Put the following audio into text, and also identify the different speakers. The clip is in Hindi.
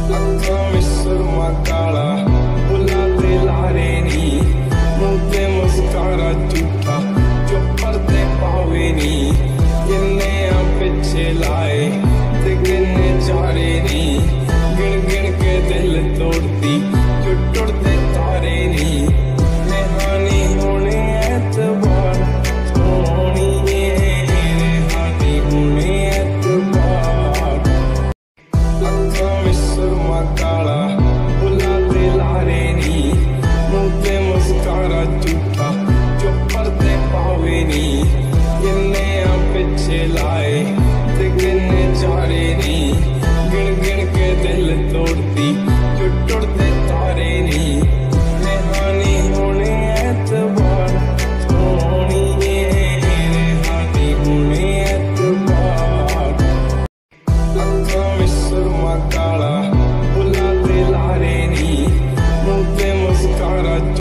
Speaker 1: अखा में सुरमा काला बुलाते लारे नी मुंह पे मुस्कारा झूठा जो पर्दे पावे नी गिनने पीछे लाए ते गिनने चारे नी गिन गिन के दिल तोड़ती जो टुटते तारे नी रेहानी होने एतबार सोनी रेहानी होने एतबार अखा में सुरमा काला बुलाते लारे नी मुंह पे मुस्कारा झूठा जो पर्दे पावे नी गिनने पीछे लाए ते गिनने चारे नी गिन गिन के दिल